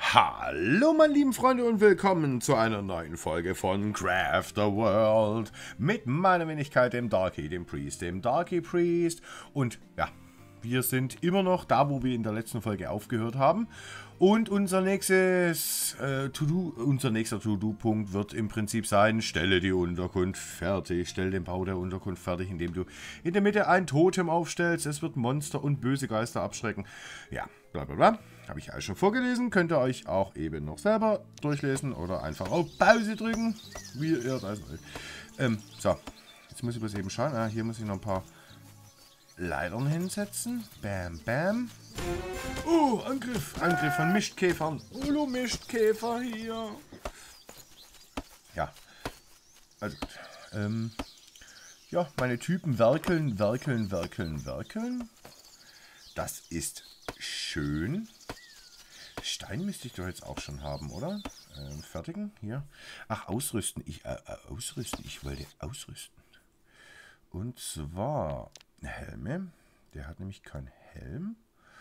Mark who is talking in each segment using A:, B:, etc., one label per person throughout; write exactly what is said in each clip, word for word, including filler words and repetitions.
A: Hallo meine lieben Freunde und willkommen zu einer neuen Folge von Crafter World mit meiner Wenigkeit, dem Darky, dem Priest, dem Darky Priest. Und ja, wir sind immer noch da, wo wir in der letzten Folge aufgehört haben. Und unser nächstes äh, To-Do, unser nächster To-Do-Punkt wird im Prinzip sein: Stelle die Unterkunft fertig, stell den Bau der Unterkunft fertig, indem du in der Mitte ein Totem aufstellst. Es wird Monster und böse Geister abschrecken. Ja, bla bla bla. Habe ich alles schon vorgelesen. Könnt ihr euch auch eben noch selber durchlesen oder einfach auf Pause drücken, wie ihr das wollt. Ähm, so, jetzt muss ich bloß eben schauen. Ah, hier muss ich noch ein paar Leitern hinsetzen. Bam, bam. Oh, Angriff. Angriff von Mistkäfern. Hallo, Mistkäfer hier. Ja. Also gut. Ähm, ja, meine Typen werkeln, werkeln, werkeln, werkeln. Das ist schön. Stein müsste ich doch jetzt auch schon haben, oder? Ähm, fertigen. Hier. Ach, ausrüsten. Ich, äh, ausrüsten. Ich wollte ausrüsten. Und zwar Helme. Der hat nämlich keinen Helm.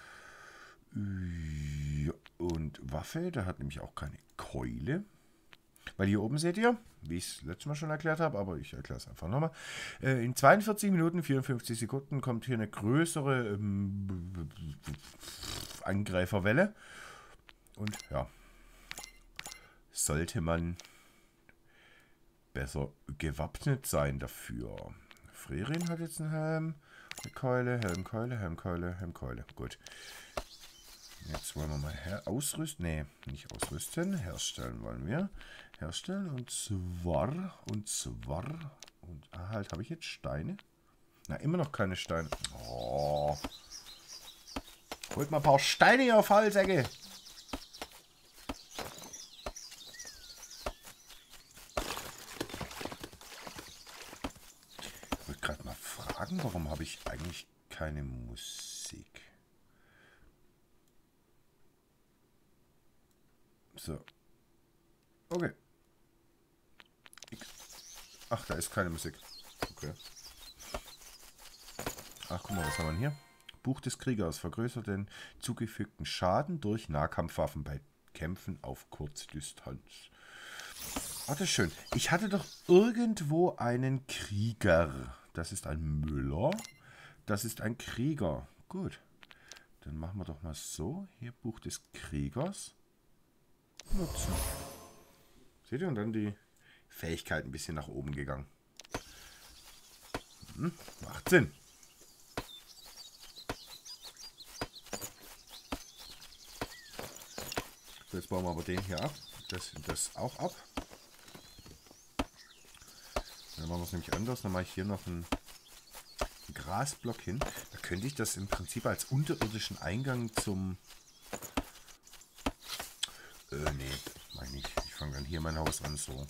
A: Ja, und Waffe. Der hat nämlich auch keine Keule. Weil hier oben seht ihr, wie ich es letztes Mal schon erklärt habe, aber ich erkläre es einfach nochmal. Äh, in zweiundvierzig Minuten, vierundfünfzig Sekunden kommt hier eine größere ähm, Angreiferwelle. Und ja, sollte man besser gewappnet sein dafür. Frerin hat jetzt einen Helm, eine Keule, Helm, Keule, Helm, Keule, Helm, Keule. Gut. Jetzt wollen wir mal her ausrüsten. Nee, nicht ausrüsten. Herstellen wollen wir. Herstellen und zwar, und zwar, und ah, halt, habe ich jetzt Steine? Na, immer noch keine Steine. Oh. Holt mal ein paar Steine hier auf Halsecke. Ich wollte gerade mal fragen, warum habe ich eigentlich keine Musik? So. Okay. Ach, da ist keine Musik. Okay. Ach, guck mal, was haben wir hier? Buch des Kriegers. Vergrößert den zugefügten Schaden durch Nahkampfwaffen bei Kämpfen auf Kurzdistanz. Ach, das ist schön. Ich hatte doch irgendwo einen Krieger. Das ist ein Müller. Das ist ein Krieger. Gut. Dann machen wir doch mal so. Hier Buch des Kriegers. Nutzen. Seht ihr? Und dann die Fähigkeit ein bisschen nach oben gegangen. Hm, macht Sinn. So, jetzt bauen wir aber den hier ab. Das und das auch ab. Dann machen wir es nämlich anders. Dann mache ich hier noch einen Grasblock hin. Da könnte ich das im Prinzip als unterirdischen Eingang zum... Äh, nee, meine ich. Ich fange dann hier mein Haus an, so.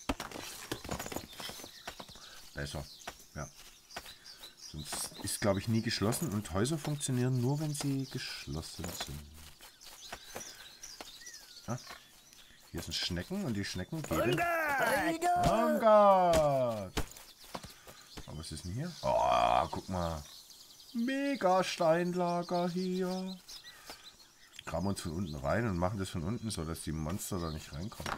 A: Besser, ja. Sonst ist, glaube ich, nie geschlossen und Häuser funktionieren nur, wenn sie geschlossen sind. Ja. Hier sind Schnecken und die Schnecken geben... Oh Gott! Aber was ist denn hier? Oh, guck mal. Mega Steinlager hier. Graben uns von unten rein und machen das von unten, so dass die Monster da nicht reinkommen.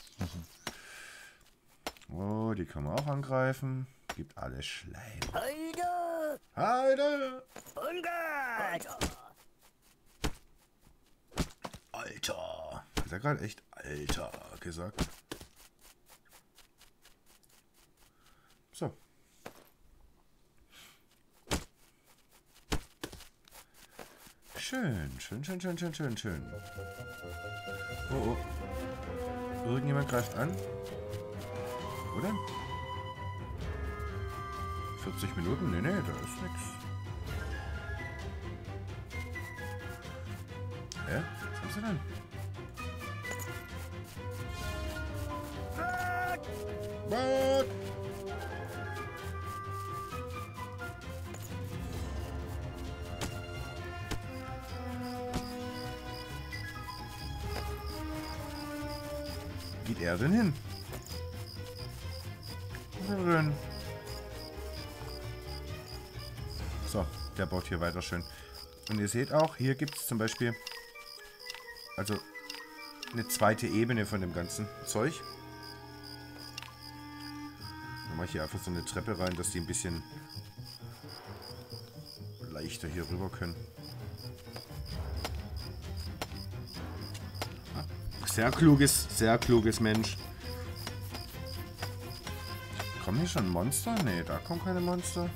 A: Mhm. Oh, die können wir auch angreifen. Gibt alles Schleim. Heide! Heide! Alter! Alter! Hat er gerade echt Alter gesagt? So. Schön, schön, schön, schön, schön, schön, schön. Oh, oh. Irgendjemand greift an. Oder? vierzig Minuten? Nee, nee, da ist nix. Hä? Was haben sie denn? What? Geht er denn hin? Was ist er denn? So, der baut hier weiter schön. Und ihr seht auch, hier gibt es zum Beispiel, also eine zweite Ebene von dem ganzen Zeug. Dann mache ich hier einfach so eine Treppe rein, dass die ein bisschen leichter hier rüber können. Sehr kluges, sehr kluges Mensch. Kommen hier schon Monster? Ne, da kommen keine Monster.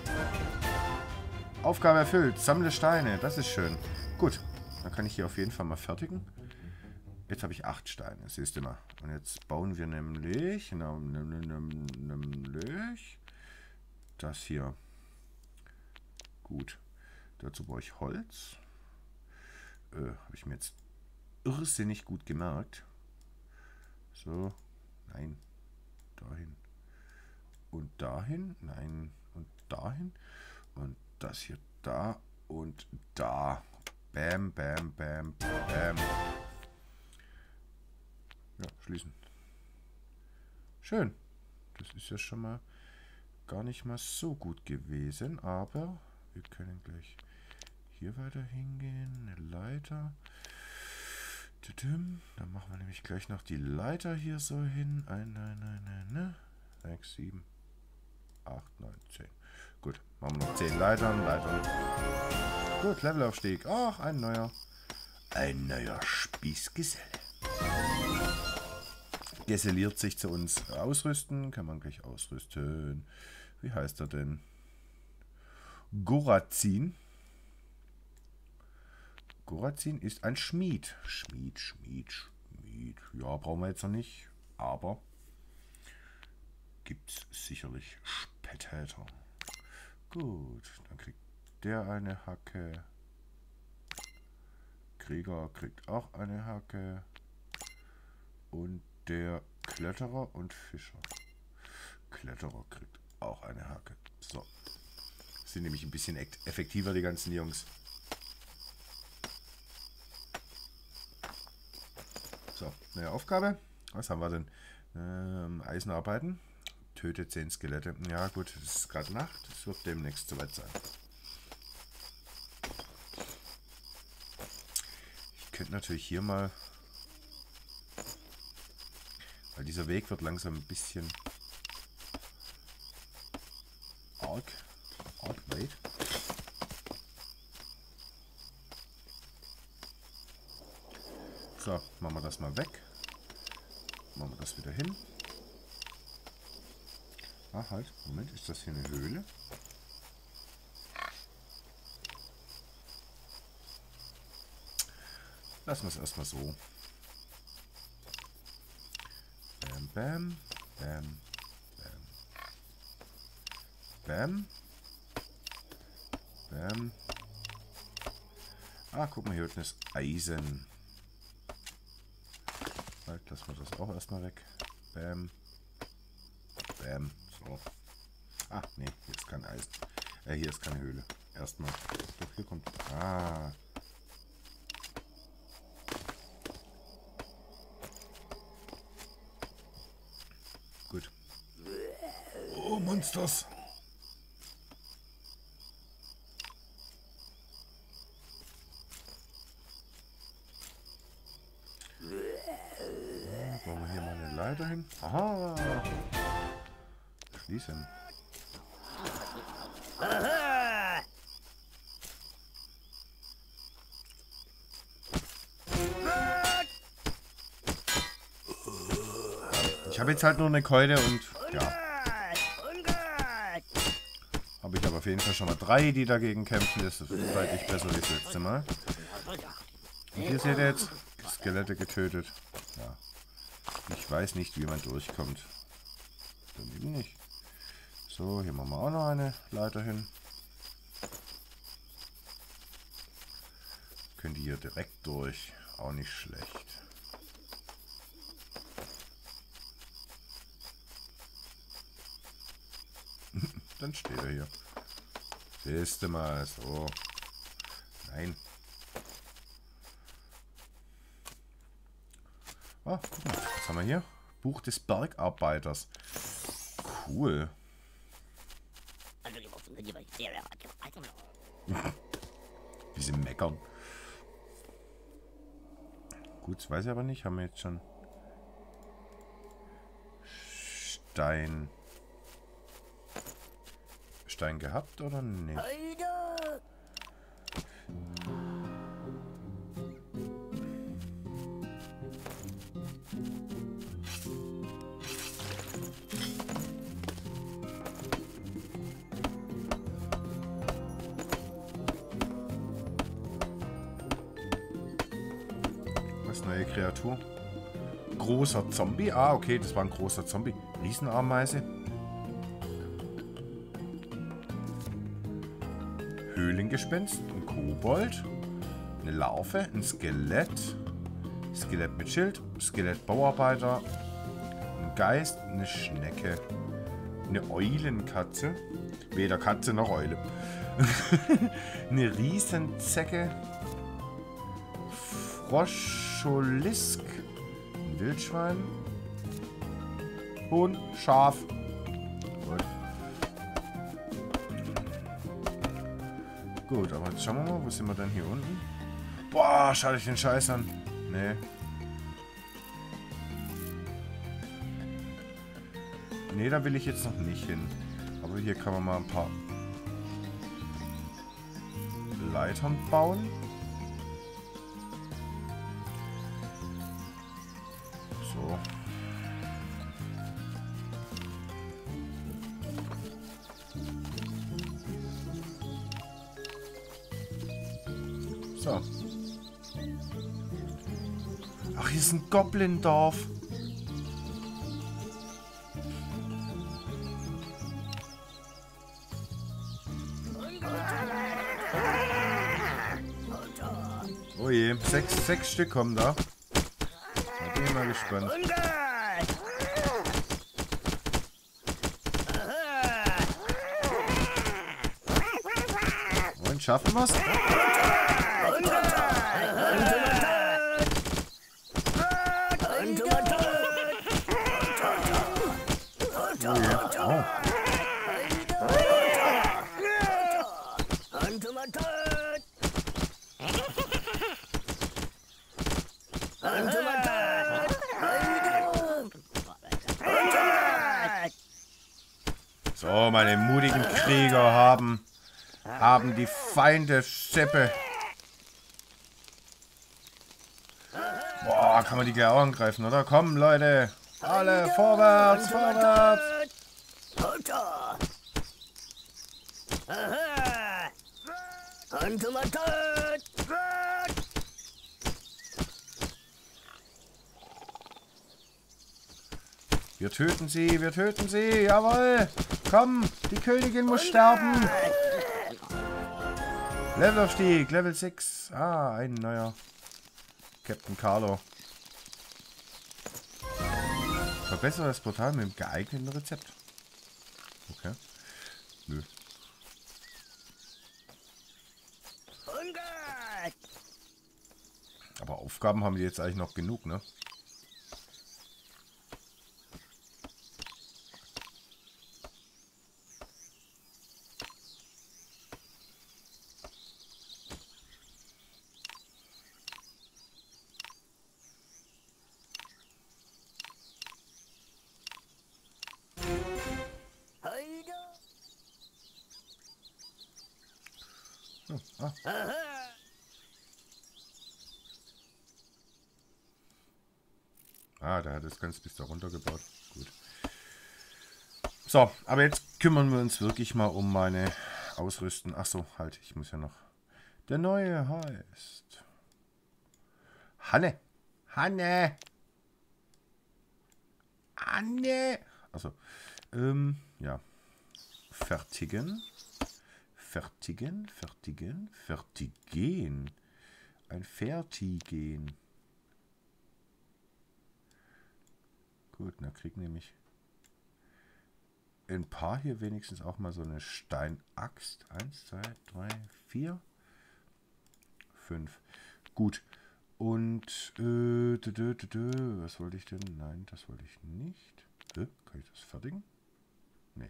A: Aufgabe erfüllt. Sammle Steine. Das ist schön. Gut. Dann kann ich hier auf jeden Fall mal fertigen. Jetzt habe ich acht Steine. Siehst du mal. Und jetzt bauen wir nämlich... Nämlich... Das hier. Gut. Dazu brauche ich Holz. Äh, habe ich mir jetzt irrsinnig gut gemerkt. So. Nein. Dahin. Und dahin. Nein. Und dahin. Und das hier da. Und da. Bam, bam, bam, bam. Ja, schließen. Schön. Das ist ja schon mal gar nicht mal so gut gewesen. Aber wir können gleich hier weiter hingehen. Eine Leiter. Dann machen wir nämlich gleich noch die Leiter hier so hin. Ein, nein, nein, nein, ne? sechs, sieben, acht, neun, zehn. Gut, machen wir noch zehn Leitern. Leitern. Gut, Levelaufstieg. Ach, ein neuer. Ein neuer Spießgeselle. Geselliert sich zu uns. Ausrüsten. Kann man gleich ausrüsten. Wie heißt er denn? Gorazin. Gorazin ist ein Schmied. Schmied, Schmied, Schmied. Ja, brauchen wir jetzt noch nicht. Aber gibt es sicherlich später. Gut, dann kriegt der eine Hacke. Krieger kriegt auch eine Hacke. Und der Kletterer und Fischer. Kletterer kriegt auch eine Hacke. So. Sind nämlich ein bisschen effektiver, die ganzen Jungs. So, neue Aufgabe. Was haben wir denn? Ähm, Eisenarbeiten. Töte zehn Skelette. Ja gut, es ist gerade Nacht. Es wird demnächst soweit sein. Ich könnte natürlich hier mal... Weil dieser Weg wird langsam ein bisschen... arg. Arg weit. So, machen wir das mal weg. Machen wir das wieder hin. Ah, halt. Moment, ist das hier eine Höhle? Lassen wir es erstmal so. Bam, bam, bam, bam. Bam. Bam. Ah, guck mal, hier unten ist Eisen. Halt, lassen wir das auch erstmal weg. Bam. Bam. So. Ah, nee, hier ist kein Eisen. Äh, hier ist keine Höhle. Erstmal. Doch, hier kommt... Ah. Gut. Oh, Monsters. Ja, bauen wir hier mal eine Leiter hin. Aha. Schließen. Ich habe jetzt halt nur eine Keule und ja. Habe ich aber auf jeden Fall schon mal drei, die dagegen kämpfen. Das ist deutlich besser wie das letzte Mal. Und hier seht ihr jetzt Skelette getötet. Ja. Ich weiß nicht, wie man durchkommt. Dann eben nicht. So, hier machen wir auch noch eine Leiter hin. Können die hier direkt durch. Auch nicht schlecht. Dann steht er hier. Siehst du mal, so. Nein. Ah, guck mal, was haben wir hier? Buch des Bergarbeiters. Cool. Wie sie meckern. Gut, das weiß ich aber nicht. Haben wir jetzt schon Stein... Stein gehabt oder nicht? Was, neue Kreatur? Großer Zombie? Ah, okay, das war ein großer Zombie. Riesenameise. Höhlengespenst, ein Kobold, eine Larve, ein Skelett, Skelett mit Schild, Skelett-Bauarbeiter, ein Geist, eine Schnecke, eine Eulenkatze, weder Katze noch Eule, eine Riesenzecke, Froscholisk, ein Wildschwein, Huhn, Schaf. Gut. Gut, aber jetzt schauen wir mal, wo sind wir denn hier unten? Boah, schau dich den Scheiß an. Nee. Nee, da will ich jetzt noch nicht hin. Aber hier kann man mal ein paar Leitern bauen. So. So. Ach, hier ist ein Goblin-Dorf. Oh je, sechs, sechs Stück kommen da. Da bin ich mal gespannt. Und schaffen wir's? Oh je. Oh. So, meine mutigen Krieger haben, haben die Feinde Steppe. Boah, kann man die gleich auch angreifen, oder? Komm, Leute. Alle vorwärts, vorwärts. Wir töten sie, wir töten sie, jawohl. Komm, die Königin muss sterben. Levelaufstieg, Level sechs. Ah, ein neuer Captain Carlo. Verbessere das Portal mit dem geeigneten Rezept. Okay. Nö. Aber Aufgaben haben die jetzt eigentlich noch genug, ne? Oh, ah. Ah, der hat das ganz bis da runter gebaut. Gut. So, aber jetzt kümmern wir uns wirklich mal um meine Ausrüsten. Ach so, halt, ich muss ja noch. Der neue heißt Hanne. Hanne. Hanne. Also, ähm, ja. Fertigen. Fertigen, fertigen, fertigen. Ein Fertigen. Gut, dann kriegt nämlich ein paar hier wenigstens auch mal so eine Steinaxt. Eins, zwei, drei, vier, fünf. Gut. Und, äh, dö, dö, dö, dö. Was wollte ich denn? Nein, das wollte ich nicht. Äh, kann ich das fertigen? Nee.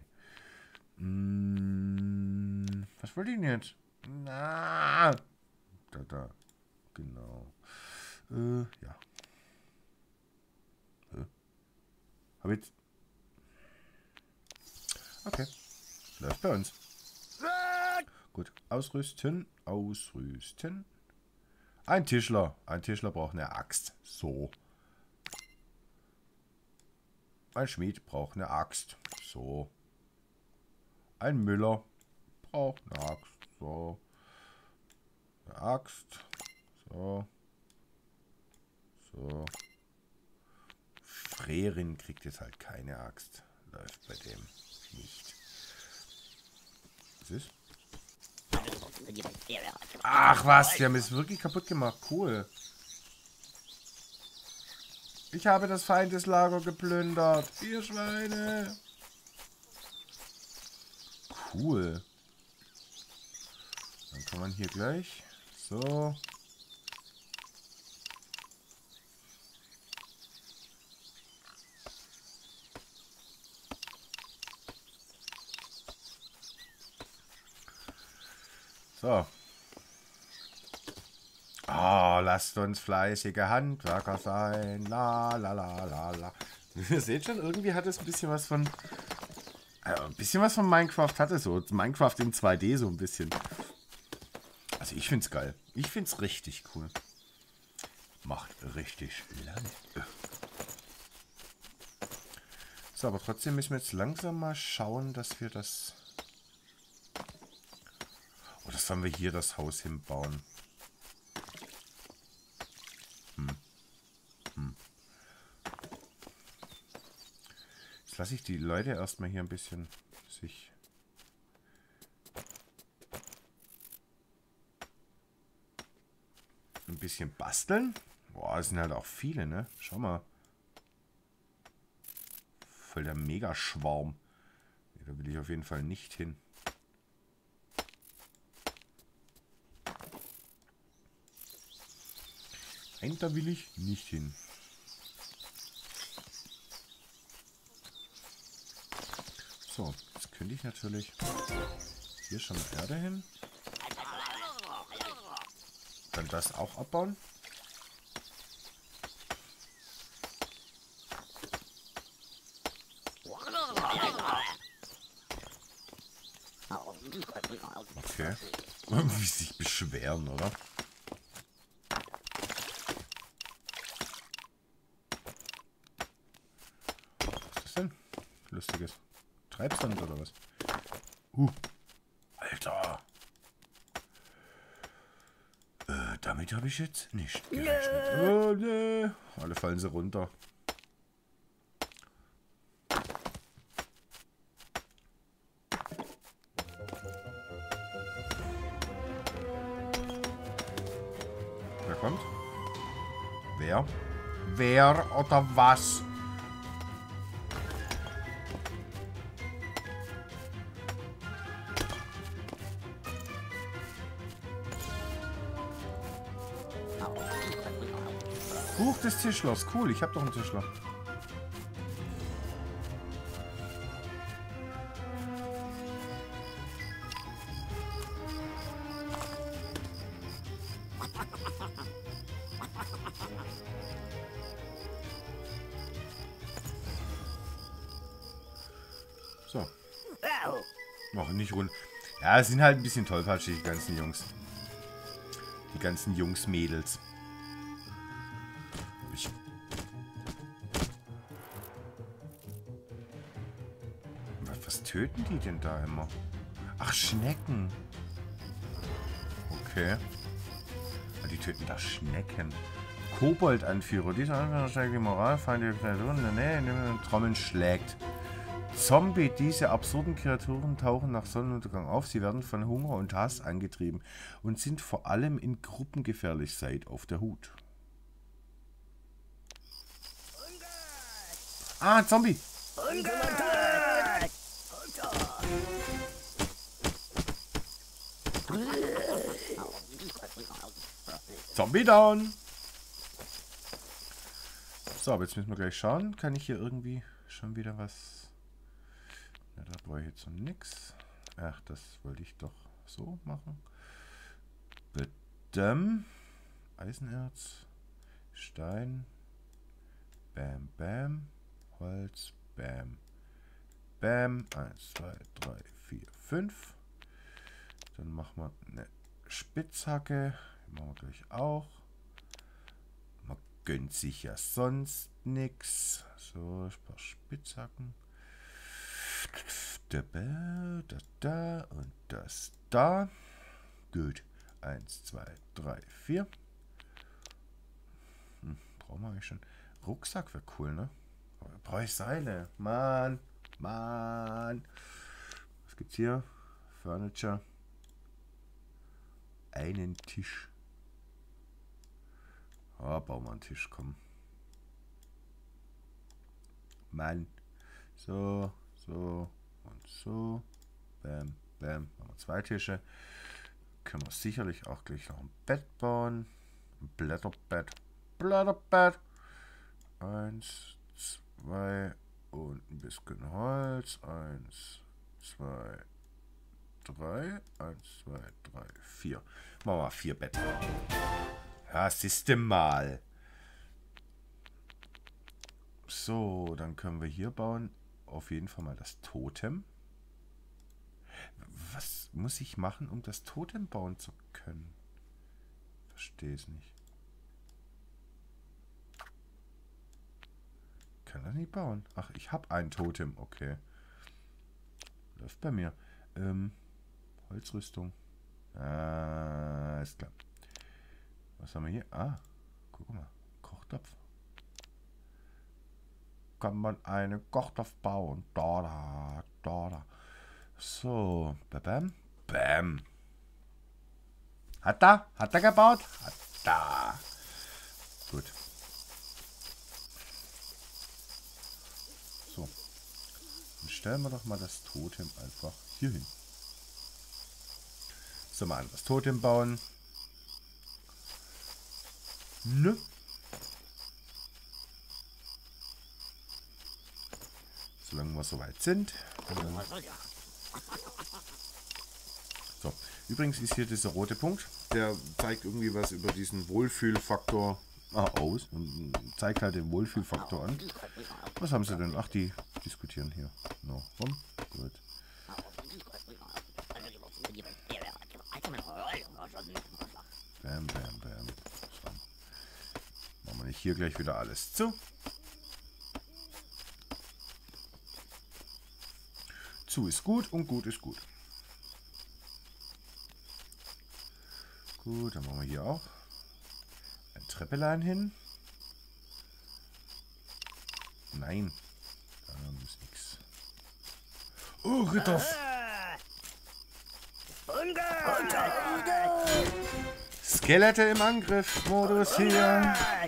A: Hm, was wollte ich denn jetzt? Na, da, da. Genau. Äh, ja. Äh. Hab jetzt... Okay. Läuft bei uns. Gut. Ausrüsten. Ausrüsten. Ein Tischler. Ein Tischler braucht eine Axt. So. Ein Schmied braucht eine Axt. So. Ein Müller braucht eine Axt. So. Eine Axt. So. So. Frerin kriegt jetzt halt keine Axt. Läuft bei dem nicht. Was ist? Ach was, die haben es wirklich kaputt gemacht. Cool. Ich habe das Feindeslager geplündert. Ihr Schweine. Cool. Dann kann man hier gleich. So. So. Oh, lasst uns fleißige Handwerker sein. La la la la la. Ihr seht schon, irgendwie hat es ein bisschen was von... Also ein bisschen was von Minecraft hat es so. Minecraft in zwei D so ein bisschen. Also ich find's geil. Ich find's richtig cool. Macht richtig lang. So, aber trotzdem müssen wir jetzt langsam mal schauen, dass wir das... Oder sollen wir hier das Haus hinbauen? Hm. Hm. Jetzt lasse ich die Leute erstmal hier ein bisschen sich... ein bisschen basteln. Boah, das sind halt auch viele, ne? Schau mal. Voll der Megaschwarm. Da will ich auf jeden Fall nicht hin. Nein, da will ich nicht hin. So, jetzt könnte ich natürlich hier schon mal Erde hin. Dann das auch abbauen. Okay. Wie sich beschweren, oder? Was ist das denn? Lustiges. Treibsand oder was? Uh. Alter. Äh, damit habe ich jetzt nicht gerechnet. Oh, nee. Alle fallen sie runter. Wer kommt? Wer? Wer oder was? Buch des Tischlers. Cool, ich habe doch einen Tischler. So. Noch nicht rund. Ja, es sind halt ein bisschen tollpatschig, die ganzen Jungs. Die ganzen Jungs-Mädels. Ich was, was töten die denn da immer? Ach, Schnecken. Okay. Die töten da Schnecken. Kobold-Anführer. Dieser Anführer steigt die Moral, feindliche Kreaturen in der Nähe, indem er den Trommeln schlägt. Zombie. Diese absurden Kreaturen tauchen nach Sonnenuntergang auf. Sie werden von Hunger und Hass angetrieben und sind vor allem in Gruppen gefährlich. Seid auf der Hut. Ah, Zombie. Zombie down. So, aber jetzt müssen wir gleich schauen. Kann ich hier irgendwie schon wieder was... Ja, da brauche ich jetzt noch nichts. Ach, das wollte ich doch so machen. Bitte. Eisenerz. Stein. Bam, bam. Holz. Bam. Bam. eins, zwei, drei, vier, fünf. Dann machen wir eine Spitzhacke. Die machen wir gleich auch. Man gönnt sich ja sonst nichts. So, ein paar Spitzhacken. Da, da, da und das da. Gut. eins, zwei, drei, vier. Hm, brauchen wir eigentlich schon. Rucksack wäre cool, ne? Aber brauche ich Seile. Mann. Mann. Was gibt's hier? Furniture. Einen Tisch. Ah, oh, bauen wir einen Tisch, komm. Mann. So, so und so. Bam, bam. Machen wir zwei Tische. Können wir sicherlich auch gleich noch ein Bett bauen. Ein Blätterbett. Blätterbett. Eins, zwei und ein bisschen Holz. Eins, zwei, drei. Eins, zwei, drei, vier. Machen wir mal vier Betten. Ja, siehste mal. So, dann können wir hier bauen. Auf jeden Fall mal das Totem. Was muss ich machen, um das Totem bauen zu können? Verstehe es nicht. Kann das nicht bauen. Ach, ich habe ein Totem. Okay. Läuft bei mir. Ähm, Holzrüstung. Ah, ist klar. Was haben wir hier? Ah, guck mal. Kochtopf. Kann man einen Kochtopf bauen? Da, da, da, da. So, bam, bam. Hat er? Hat er gebaut? Hat er. Gut. So. Dann stellen wir doch mal das Totem einfach hier hin. So, mal an das Totem bauen. Ne? Solange wir soweit sind. So, übrigens ist hier dieser rote Punkt, der zeigt irgendwie was über diesen Wohlfühlfaktor ah, aus und zeigt halt den Wohlfühlfaktor an. Was haben sie denn? Ach, die diskutieren hier noch rum. Gut. Bam, bam, bam. So. Machen wir nicht hier gleich wieder alles zu. Zu ist gut und gut ist gut. Gut, dann machen wir hier auch ein Treppelein hin. Nein, da ist nichts. Oh, Ritter! Skelette im Angriffsmodus hier. Ja,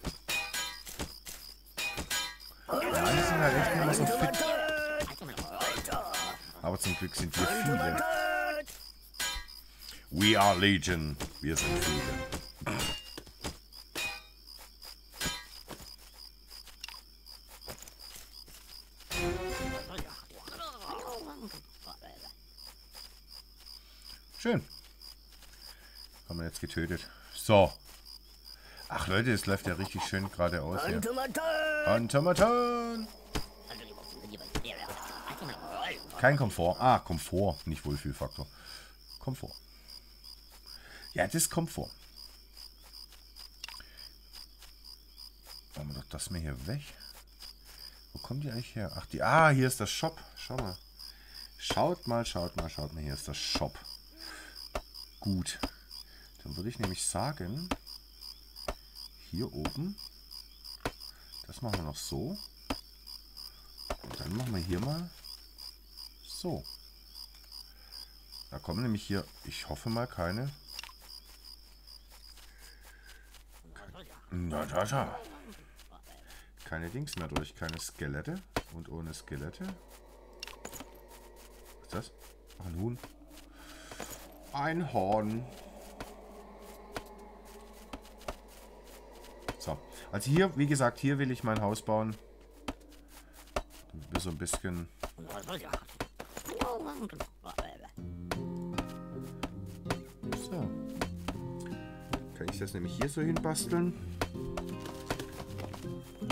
A: die sind halt echt immer so fit. Aber zum Glück sind wir viele. We are Legion. Wir sind viele. Schön. Haben wir jetzt getötet. So. Ach Leute, es läuft ja richtig schön geradeaus hier. Automaton! Kein Komfort. Ah, Komfort. Nicht Wohlfühlfaktor. Komfort. Ja, das ist Komfort. Machen wir doch das mal hier weg. Wo kommt die eigentlich her? Ach, die. Ah, hier ist das Shop. Schau mal. Schaut mal, schaut mal, schaut mal. Hier ist das Shop. Gut. Dann würde ich nämlich sagen, hier oben, das machen wir noch so. Und dann machen wir hier mal so. Da kommen nämlich hier, ich hoffe mal, keine. Na, da, da. Keine Dings mehr durch, keine Skelette. Und ohne Skelette. Was ist das? Ach, ein Huhn. Ein Horn. So. Also hier, wie gesagt, hier will ich mein Haus bauen. So ein bisschen. So. Kann ich das nämlich hier so hinbasteln?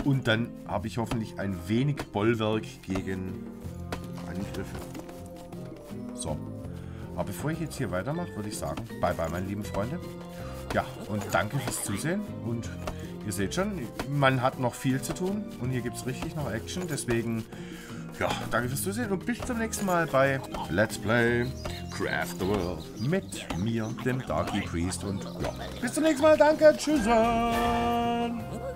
A: Und dann habe ich hoffentlich ein wenig Bollwerk gegen Angriffe. So. Aber bevor ich jetzt hier weitermache, würde ich sagen, bye bye, meine lieben Freunde. Ja, und danke fürs Zusehen. Und ihr seht schon, man hat noch viel zu tun. Und hier gibt es richtig noch Action. Deswegen, ja, danke fürs Zusehen. Und bis zum nächsten Mal bei Let's Play Craft the World. Mit mir, dem Darky Priest. Und ja, bis zum nächsten Mal. Danke. Tschüss.